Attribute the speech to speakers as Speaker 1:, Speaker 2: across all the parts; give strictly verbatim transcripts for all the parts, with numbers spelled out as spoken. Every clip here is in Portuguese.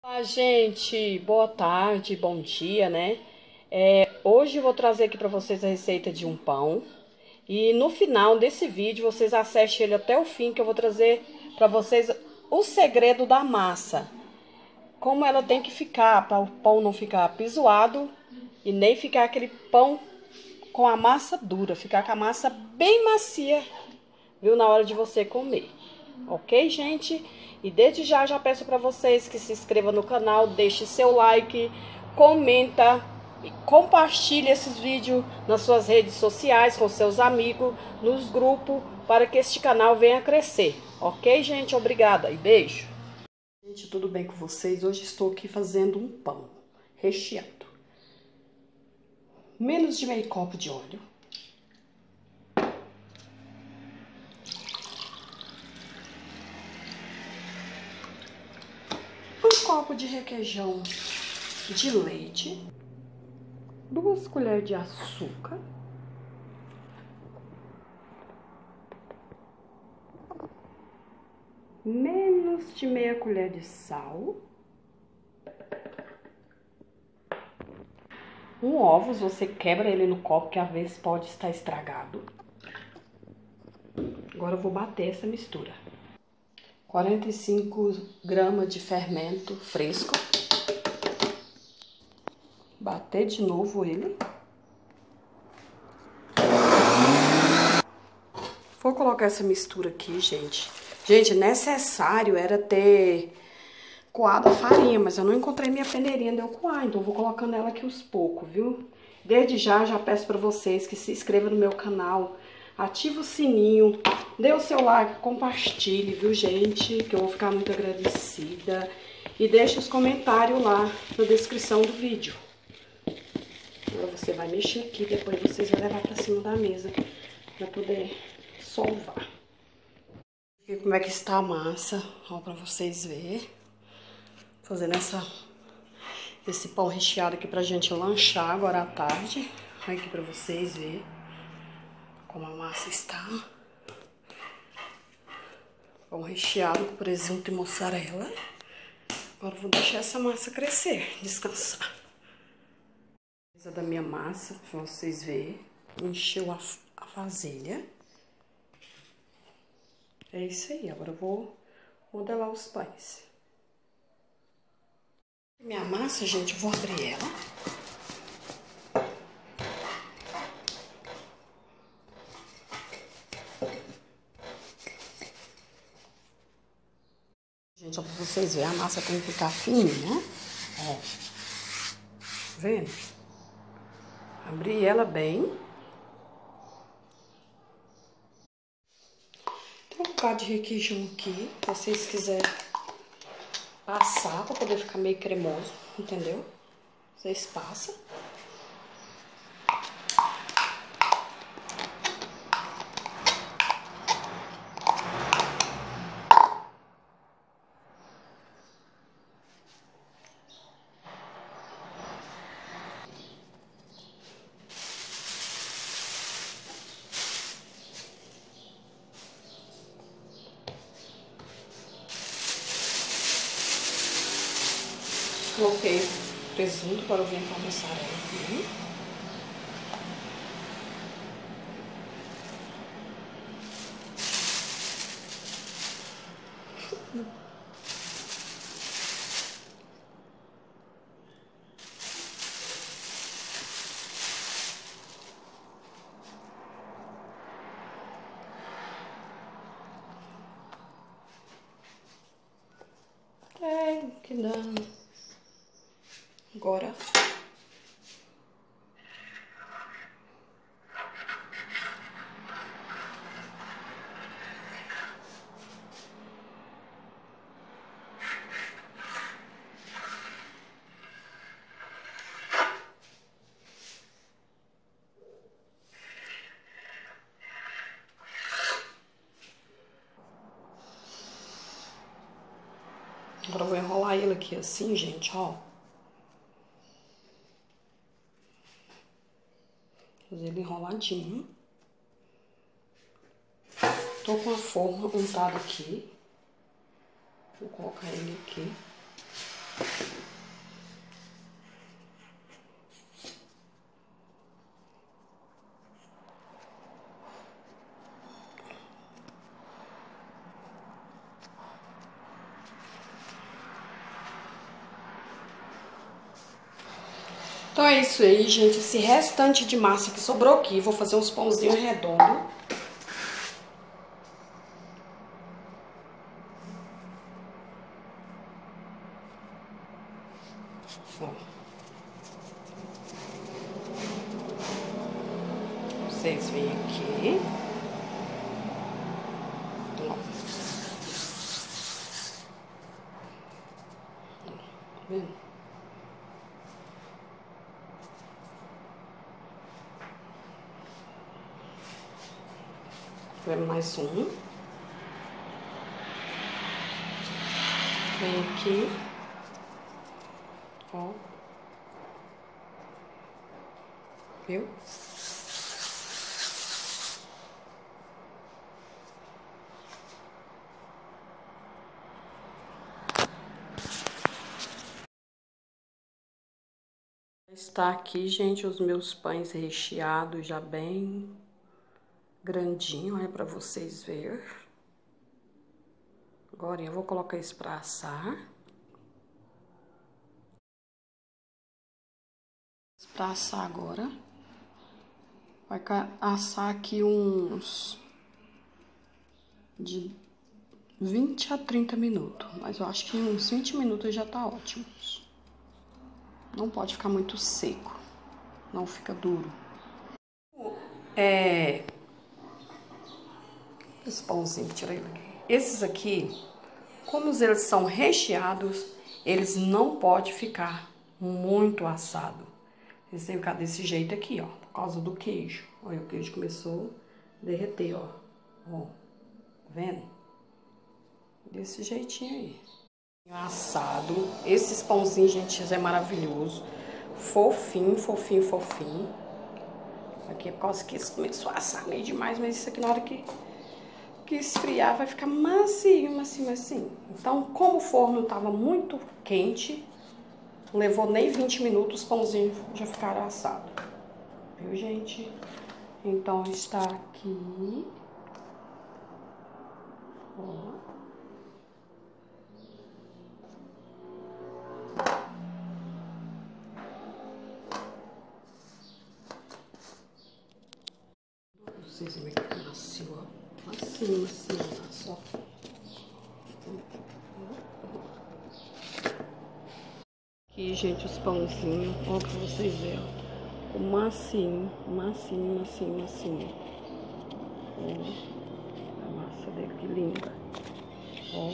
Speaker 1: Olá, gente, boa tarde, bom dia, né? É, hoje eu vou trazer aqui para vocês a receita de um pão. E no final desse vídeo, vocês assistem ele até o fim, que eu vou trazer para vocês o segredo da massa. Como ela tem que ficar, para o pão não ficar pisoado e nem ficar aquele pão com a massa dura. Ficar com a massa bem macia, viu? Na hora de você comer. Ok, gente? E desde já, já peço para vocês que se inscrevam no canal, deixe seu like, comenta e compartilhe esses vídeos nas suas redes sociais, com seus amigos, nos grupos, para que este canal venha crescer. Ok, gente? Obrigada e beijo. Gente, tudo bem com vocês? Hoje estou aqui fazendo um pão recheado. Menos de meio copo de óleo. Um copo de requeijão de leite, duas colheres de açúcar, menos de meia colher de sal, um ovo, você quebra ele no copo que às vezes pode estar estragado. Agora eu vou bater essa mistura. quarenta e cinco gramas de fermento fresco. Bater de novo ele. Vou colocar essa mistura aqui, gente. Gente, necessário era ter coado a farinha, mas eu não encontrei minha peneirinha de eu coar, então eu vou colocando ela aqui aos poucos, viu? Desde já, já peço pra vocês que se inscrevam no meu canal, ative o sininho, dê o seu like, compartilhe, viu, gente? Que eu vou ficar muito agradecida. E deixe os comentários lá na descrição do vídeo. Agora você vai mexer aqui, depois vocês vão levar pra cima da mesa pra poder solvar. E como é que está a massa, ó, pra vocês verem. Fazendo essa, esse pão recheado aqui pra gente lanchar agora à tarde. Olha aqui pra vocês verem como a massa está. Pão recheado com presunto e mussarela. Agora eu vou deixar essa massa crescer, descansar. A da minha massa, pra vocês verem. Encheu a, a vasilha. É isso aí, agora eu vou modelar os pães. Minha massa, gente, eu vou abrir ela. Gente, ó, pra vocês verem, a massa tem que ficar fininha, ó. Vendo? Abri ela bem. Tem um bocado de requeijão aqui, se vocês quiserem passar pra poder ficar meio cremoso, entendeu? Vocês passam. Coloquei presunto para eu vir com a mussarela aqui. É, que dá. Agora, agora eu vou enrolar ele aqui assim, gente, ó. Fazer ele enroladinho. Tô com a forma untada aqui. Vou colocar ele aqui. Então é isso aí, gente. Esse restante de massa que sobrou aqui, vou fazer uns pãozinhos redondos. Ó. Vocês vêm aqui. Ó. Tá vendo? Mais um. Vem aqui. Ó. Viu? Está aqui, gente, os meus pães recheados já bem grandinho, é para vocês verem. Agora eu vou colocar isso para assar. Para assar agora. Vai assar aqui uns de vinte a trinta minutos, mas eu acho que uns vinte minutos já tá ótimo. Não pode ficar muito seco, não fica duro. É... Esse pãozinho que tirei daqui. Esses aqui, como eles são recheados, eles não podem ficar muito assado. Eles têm que ficar desse jeito aqui, ó, por causa do queijo. Olha, o queijo começou a derreter, ó. Ó, tá vendo? Desse jeitinho aí. Assado. Esses pãozinhos, gente, é maravilhoso. Fofinho, fofinho, fofinho. Aqui é por causa que isso começou a assar meio demais, mas isso aqui na hora que... que esfriar vai ficar macio, macio, macio. Então, como o forno tava muito quente, não levou nem vinte minutos, os pãozinhos já ficaram assados. Viu, gente? Então, está aqui. Ó. Vocês verem que macio, ó. Macio, macio, macio. Aqui, gente, os pãozinhos, ó, pra vocês verem, ó. O macinho, macinho, macinho, macinho. Ó, a massa dele, que linda. Ó.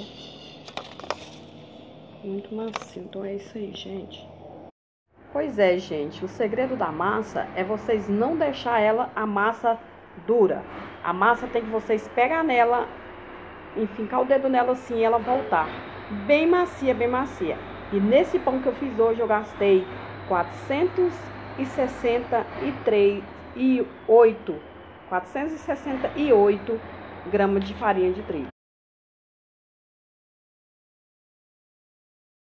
Speaker 1: Muito macio, então é isso aí, gente. Pois é, gente, o segredo da massa é vocês não deixar ela, a massa dura. A massa tem que vocês pegar nela, enfincar o dedo nela assim e ela voltar. Bem macia, bem macia. E nesse pão que eu fiz hoje eu gastei quatrocentos e sessenta e oito gramas de farinha de trigo.